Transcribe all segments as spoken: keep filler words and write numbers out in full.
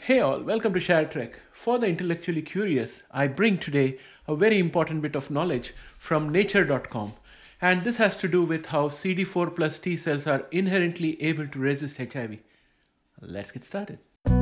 Hey all, welcome to Share Trek. For the intellectually curious, I bring today a very important bit of knowledge from nature dot com. And this has to do with how C D four plus T cells are inherently able to resist H I V. Let's get started.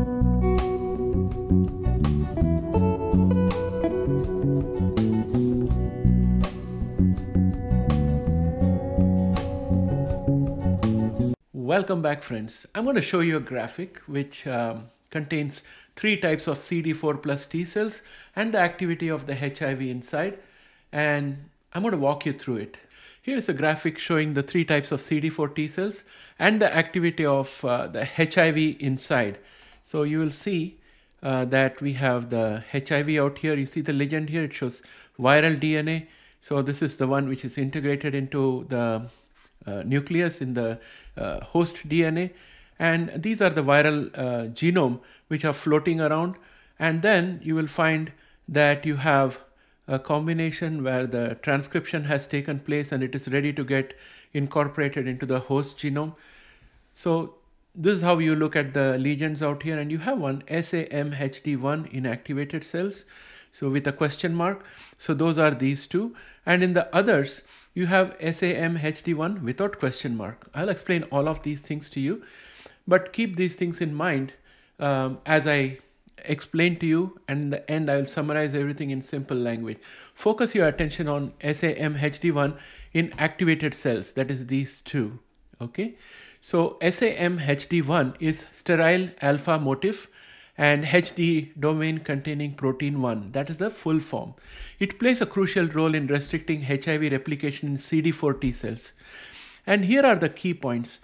Welcome back, friends. I'm going to show you a graphic which um, contains three types of C D four plus T cells and the activity of the H I V inside, and I'm going to walk you through it. Here is a graphic showing the three types of C D four T cells and the activity of uh, the H I V inside. So you will see uh, that we have the H I V out here. You see the legend here, it shows viral D N A. So this is the one which is integrated into the uh, nucleus in the uh, host D N A. And these are the viral uh, genome which are floating around. And then you will find that you have a combination where the transcription has taken place and it is ready to get incorporated into the host genome. So this is how you look at the legends out here, and you have one S A M H D one inactivated cells, so with a question mark. So those are these two, and in the others you have S A M H D one without question mark. I'll explain all of these things to you, but keep these things in mind um, as I explain to you, and in the end I will summarize everything in simple language. Focus your attention on S A M H D one in activated cells, that is these two. Okay, so S A M H D one is sterile alpha motif and H D domain containing protein one. That is the full form. It plays a crucial role in restricting H I V replication in C D four T cells. And here are the key points.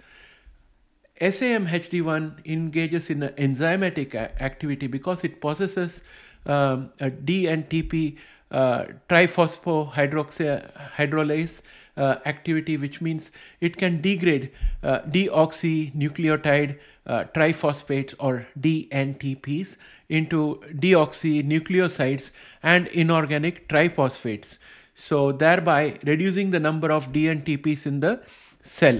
S A M H D one engages in an enzymatic activity because it possesses um, a D and T P uh, triphosphohydrolase uh, activity, which means it can degrade uh, deoxynucleotide uh, triphosphates or D N T Ps into deoxynucleosides and inorganic triphosphates, so thereby reducing the number of D N T Ps in the cell.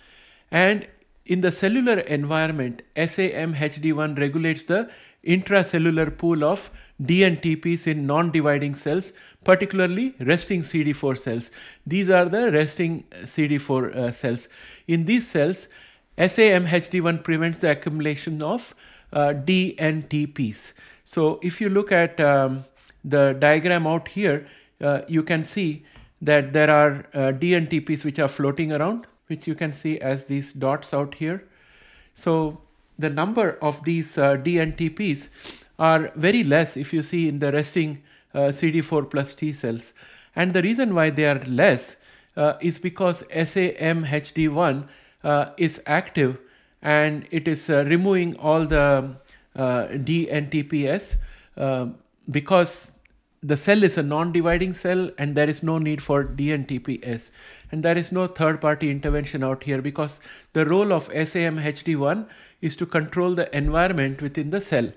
And in the cellular environment, S A M H D one regulates the intracellular pool of D N T Ps in non-dividing cells, particularly resting C D four cells. These are the resting C D four uh, cells. In these cells, S A M H D one prevents the accumulation of uh, D N T Ps. So if you look at um, the diagram out here, uh, you can see that there are uh, D N T Ps which are floating around, which you can see as these dots out here. So the number of these uh, D N T Ps are very less if you see in the resting uh, C D four plus T cells. And the reason why they are less uh, is because S A M H D one uh, is active and it is uh, removing all the uh, D N T Ps uh, because the cell is a non-dividing cell and there is no need for D N T Ps. And there is no third-party intervention out here because the role of S A M H D one is to control the environment within the cell.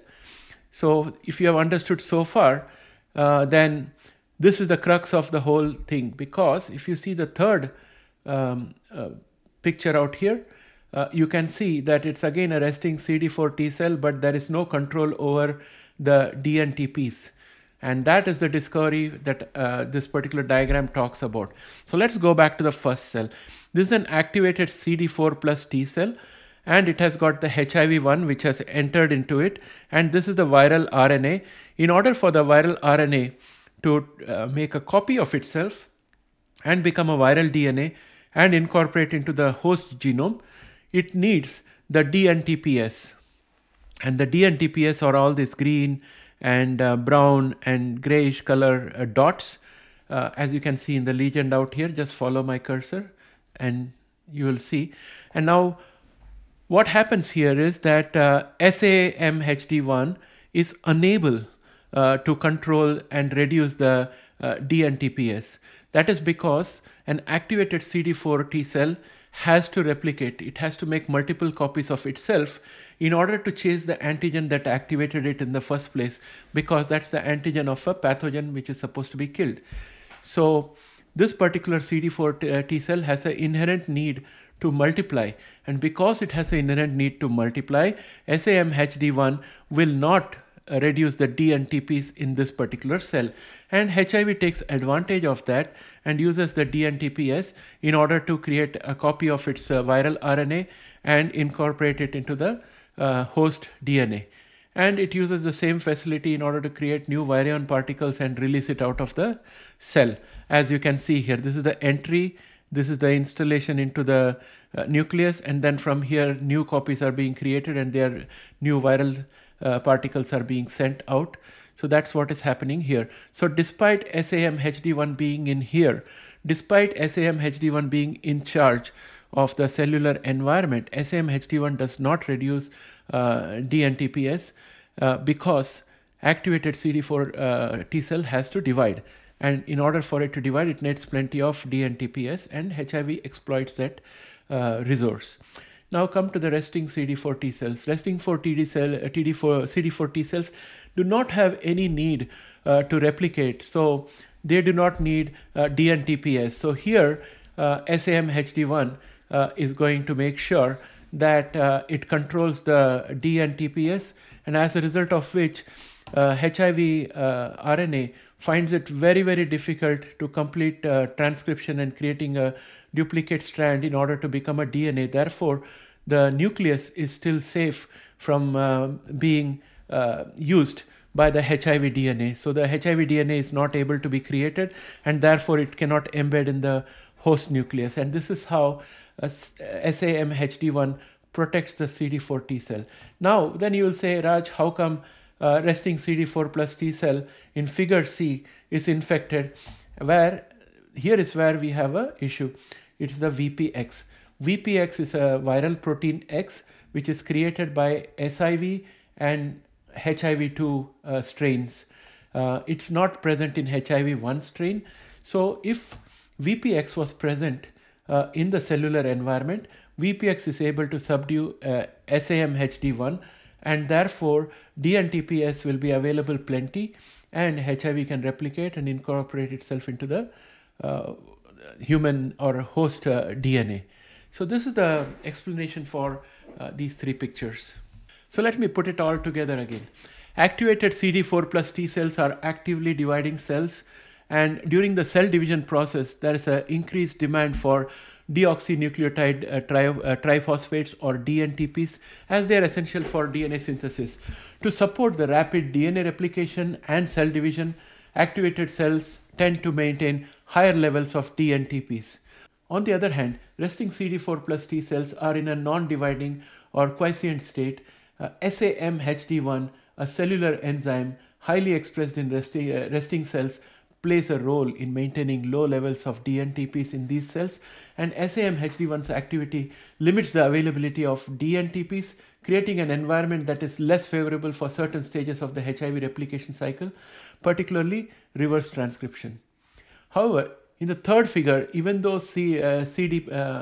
So if you have understood so far, uh, then this is the crux of the whole thing, because if you see the third um, uh, picture out here, uh, you can see that it's again a resting C D four T cell, but there is no control over the D N T Ps. And that is the discovery that uh, this particular diagram talks about. So let's go back to the first cell. This is an activated C D four plus T cell, and it has got the H I V one which has entered into it. And this is the viral R N A. In order for the viral R N A to uh, make a copy of itself and become a viral D N A and incorporate into the host genome, it needs the D N T Ps. And the D N T Ps are all these green and uh, brown and grayish color uh, dots, uh, as you can see in the legend out here. Just follow my cursor and you will see. And now what happens here is that uh, S A M H D one is unable uh, to control and reduce the uh, D N T Ps. That is because an activated C D four T cell has to replicate. It has to make multiple copies of itself in order to chase the antigen that activated it in the first place, because that's the antigen of a pathogen which is supposed to be killed. So this particular C D four T cell has an inherent need to multiply. And because it has the inherent need to multiply, S A M H D one will not uh, reduce the D N T Ps in this particular cell. And H I V takes advantage of that and uses the D N T P S in order to create a copy of its uh, viral R N A and incorporate it into the uh, host D N A. And it uses the same facility in order to create new virion particles and release it out of the cell. As you can see here, this is the entry, this is the installation into the uh, nucleus, and then from here new copies are being created and their new viral uh, particles are being sent out. So that's what is happening here. So despite S A M H D one being in here, despite S A M H D one being in charge of the cellular environment, S A M H D one does not reduce uh, D N T P S uh, because activated C D four uh, T cell has to divide. And in order for it to divide, it needs plenty of D N T P S, and H I V exploits that uh, resource. Now come to the resting C D four T cells. Resting four T D cell, uh, T D four, C D four T cells do not have any need uh, to replicate. So they do not need uh, D N T P S. So here uh, S A M H D one uh, is going to make sure that uh, it controls the D N T P S, and as a result of which uh, H I V uh, R N A finds it very, very difficult to complete uh, transcription and creating a duplicate strand in order to become a D N A. Therefore, the nucleus is still safe from uh, being uh, used by the H I V D N A. So the H I V D N A is not able to be created, and therefore it cannot embed in the host nucleus. And this is how uh, S A M H D one protects the C D four T cell. Now, then you will say, Raj, how come uh, resting C D four plus T cell in figure C is infected? Where here is where we have a issue. It's the V P X. V P X is a viral protein X which is created by S I V and H I V two uh, strains. Uh, it's not present in H I V one strain. So if V P X was present uh, in the cellular environment, V P X is able to subdue uh, S A M H D one, and therefore D N T P S will be available plenty, and H I V can replicate and incorporate itself into the uh, human or host uh, D N A. So this is the explanation for uh, these three pictures. So let me put it all together again. Activated C D four plus T cells are actively dividing cells, and during the cell division process, there is an increased demand for deoxynucleotide uh, tri uh, triphosphates or D N T Ps, as they are essential for D N A synthesis. To support the rapid D N A replication and cell division, activated cells tend to maintain higher levels of D N T Ps. On the other hand, resting C D four plus T cells are in a non-dividing or quiescent state. Uh, S A M H D one, a cellular enzyme highly expressed in resting, uh, resting cells, plays a role in maintaining low levels of D N T Ps in these cells, and S A M H D one's activity limits the availability of D N T Ps, creating an environment that is less favorable for certain stages of the H I V replication cycle, particularly reverse transcription. However, in the third figure, even though C, uh, C D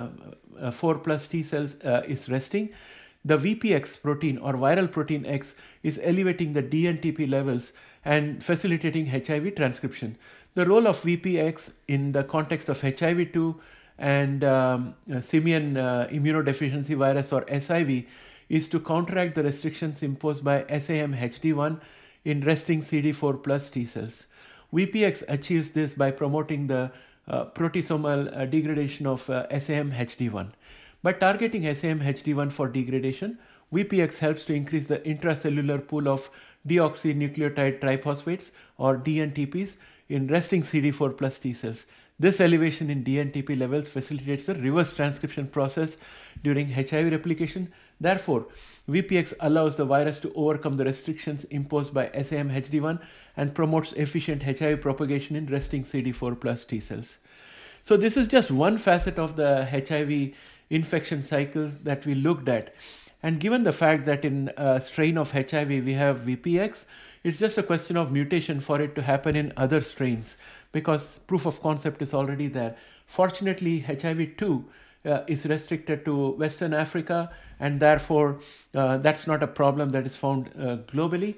four plus T cells uh, is resting, the V P X protein or viral protein X is elevating the D N T P levels and facilitating H I V transcription. The role of V P X in the context of H I V two and um, uh, simian uh, immunodeficiency virus or S I V is to counteract the restrictions imposed by S A M H D one in resting C D four plus T cells. V P X achieves this by promoting the uh, proteasomal uh, degradation of uh, S A M H D one. By targeting S A M H D one for degradation, V P X helps to increase the intracellular pool of deoxynucleotide triphosphates or D N T Ps in resting C D four plus T cells. This elevation in D N T P levels facilitates the reverse transcription process during H I V replication. Therefore, V P X allows the virus to overcome the restrictions imposed by S A M H D one and promotes efficient H I V propagation in resting C D four plus T cells. So this is just one facet of the H I V infection cycles that we looked at. And given the fact that in a strain of H I V we have V P X, it's just a question of mutation for it to happen in other strains, because proof of concept is already there. Fortunately, H I V two uh, is restricted to Western Africa, and therefore uh, that's not a problem that is found uh, globally.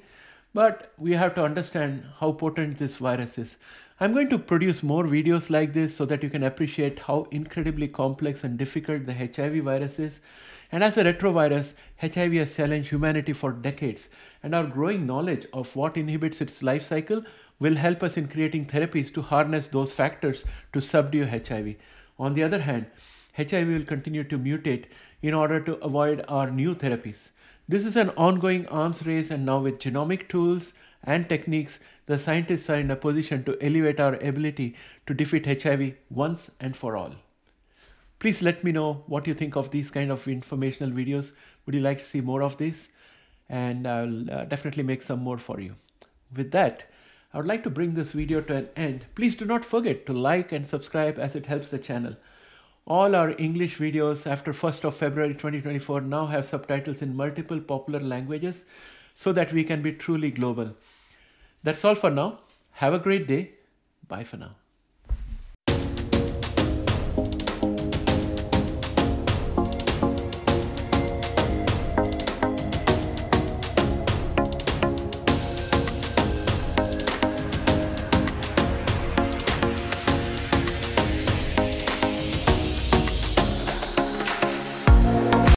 But we have to understand how potent this virus is. I'm going to produce more videos like this so that you can appreciate how incredibly complex and difficult the H I V virus is. And as a retrovirus, H I V has challenged humanity for decades, and our growing knowledge of what inhibits its life cycle will help us in creating therapies to harness those factors to subdue H I V. On the other hand, H I V will continue to mutate in order to avoid our new therapies. This is an ongoing arms race, and now with genomic tools and techniques, the scientists are in a position to elevate our ability to defeat H I V once and for all. Please let me know what you think of these kind of informational videos. Would you like to see more of this? And I'll uh, definitely make some more for you. With that, I would like to bring this video to an end. Please do not forget to like and subscribe, as it helps the channel. All our English videos after first of February twenty twenty-four now have subtitles in multiple popular languages so that we can be truly global. That's all for now. Have a great day. Bye for now.